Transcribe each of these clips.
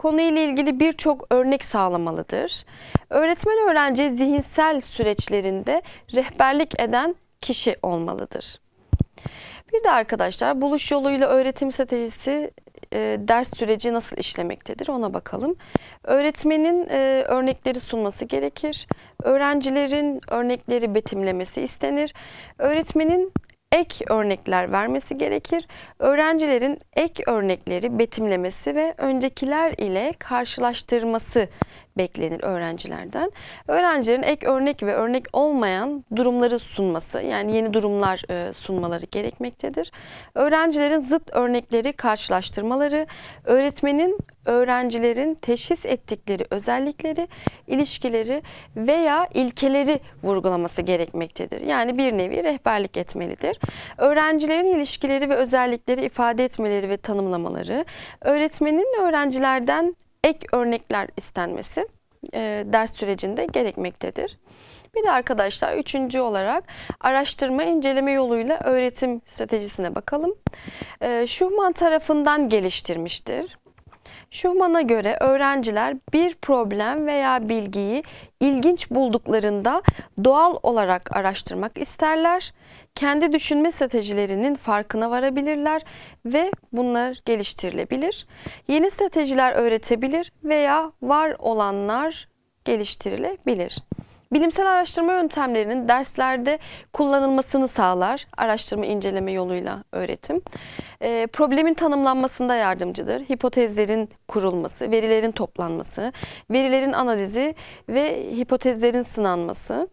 konuyla ilgili birçok örnek sağlamalıdır. Öğretmen öğrenci zihinsel süreçlerinde rehberlik eden kişi olmalıdır. Bir de arkadaşlar buluş yoluyla öğretim stratejisi ders süreci nasıl işlemektedir ona bakalım. Öğretmenin örnekleri sunması gerekir. Öğrencilerin örnekleri betimlemesi istenir. Öğretmenin ek örnekler vermesi gerekir. Öğrencilerin ek örnekleri betimlemesi ve öncekiler ile karşılaştırması beklenir öğrencilerden. Öğrencilerin ek örnek ve örnek olmayan durumları sunması, yani yeni durumlar sunmaları gerekmektedir. Öğrencilerin zıt örnekleri karşılaştırmaları, öğretmenin öğrencilerin teşhis ettikleri özellikleri, ilişkileri veya ilkeleri vurgulaması gerekmektedir. Yani bir nevi rehberlik etmelidir. Öğrencilerin ilişkileri ve özellikleri ifade etmeleri ve tanımlamaları, öğretmenin öğrencilerden ek örnekler istenmesi ders sürecinde gerekmektedir. Bir de arkadaşlar üçüncü olarak araştırma, inceleme yoluyla öğretim stratejisine bakalım. Schumann tarafından geliştirmiştir. Schumann'a göre öğrenciler bir problem veya bilgiyi ilginç bulduklarında doğal olarak araştırmak isterler. Kendi düşünme stratejilerinin farkına varabilirler ve bunlar geliştirilebilir. Yeni stratejiler öğretebilir veya var olanlar geliştirilebilir. Bilimsel araştırma yöntemlerinin derslerde kullanılmasını sağlar. Araştırma inceleme yoluyla öğretim. Problemin tanımlanmasında yardımcıdır. Hipotezlerin kurulması, verilerin toplanması, verilerin analizi ve hipotezlerin sınanması.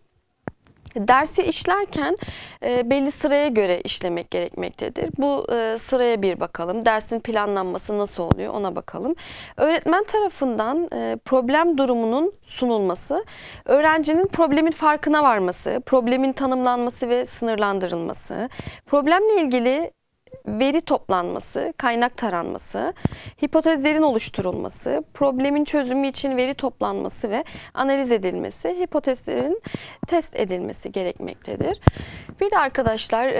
Dersi işlerken belli sıraya göre işlemek gerekmektedir. Bu sıraya bir bakalım. Dersin planlanması nasıl oluyor ona bakalım. Öğretmen tarafından problem durumunun sunulması, öğrencinin problemin farkına varması, problemin tanımlanması ve sınırlandırılması, problemle ilgili veri toplanması, kaynak taranması, hipotezlerin oluşturulması, problemin çözümü için veri toplanması ve analiz edilmesi, hipotezlerin test edilmesi gerekmektedir. Bir de arkadaşlar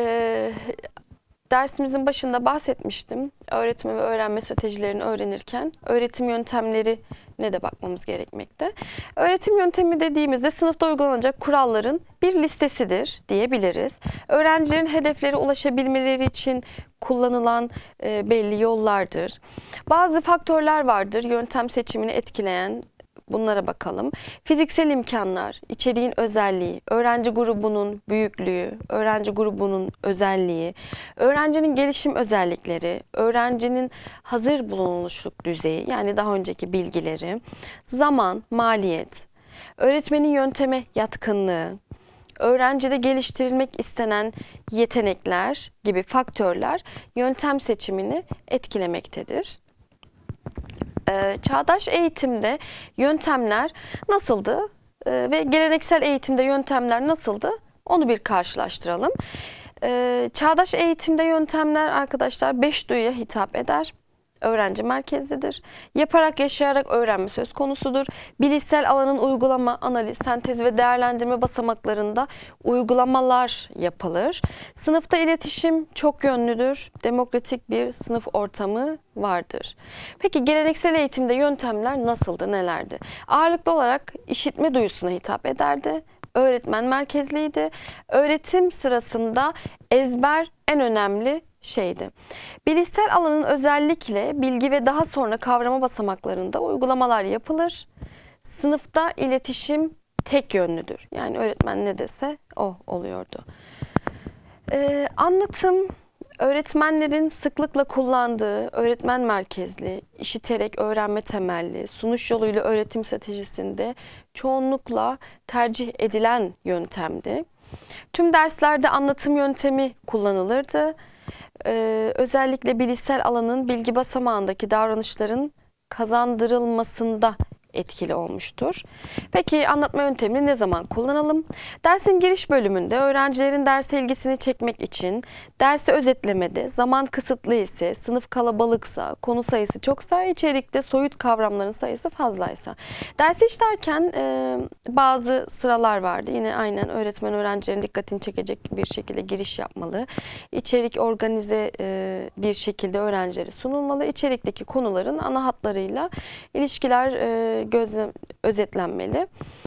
dersimizin başında bahsetmiştim. Öğretme ve öğrenme stratejilerini öğrenirken öğretim yöntemlerine de bakmamız gerekmekte. Öğretim yöntemi dediğimizde sınıfta uygulanacak kuralların bir listesidir diyebiliriz. Öğrencilerin hedeflere ulaşabilmeleri için kullanılan belli yollardır. Bazı faktörler vardır yöntem seçimini etkileyen. Bunlara bakalım. Fiziksel imkanlar, içeriğin özelliği, öğrenci grubunun büyüklüğü, öğrenci grubunun özelliği, öğrencinin gelişim özellikleri, öğrencinin hazır bulunuşluk düzeyi yani daha önceki bilgileri, zaman, maliyet, öğretmenin yönteme yatkınlığı, öğrencide geliştirilmek istenen yetenekler gibi faktörler yöntem seçimini etkilemektedir. Çağdaş eğitimde yöntemler nasıldı ve geleneksel eğitimde yöntemler nasıldı onu bir karşılaştıralım. Çağdaş eğitimde yöntemler arkadaşlar 5 duyuya hitap eder. Öğrenci merkezlidir. Yaparak, yaşayarak öğrenme söz konusudur. Bilişsel alanın uygulama, analiz, sentez ve değerlendirme basamaklarında uygulamalar yapılır. Sınıfta iletişim çok yönlüdür. Demokratik bir sınıf ortamı vardır. Peki geleneksel eğitimde yöntemler nasıldı, nelerdi? Ağırlıklı olarak işitme duyusuna hitap ederdi. Öğretmen merkezliydi. Öğretim sırasında ezber en önemli şeydi. Bilişsel alanın özellikle bilgi ve daha sonra kavrama basamaklarında uygulamalar yapılır. Sınıfta iletişim tek yönlüdür. Yani öğretmen ne dese o oluyordu. Anlatım, öğretmenlerin sıklıkla kullandığı öğretmen merkezli, işiterek öğrenme temelli, sunuş yoluyla öğretim stratejisinde çoğunlukla tercih edilen yöntemdi. Tüm derslerde anlatım yöntemi kullanılırdı. Özellikle bilişsel alanın bilgi basamağındaki davranışların kazandırılmasında etkili olmuştur. Peki anlatma yöntemini ne zaman kullanalım? Dersin giriş bölümünde öğrencilerin derse ilgisini çekmek için, dersi özetlemede, zaman kısıtlı ise, sınıf kalabalıksa, konu sayısı çoksa, içerikte soyut kavramların sayısı fazlaysa. Dersi işlerken bazı sıralar vardı. Yine aynen öğretmen öğrencilerin dikkatini çekecek bir şekilde giriş yapmalı. İçerik organize bir şekilde öğrencilere sunulmalı. İçerikteki konuların ana hatlarıyla ilişkiler özetlenmeli.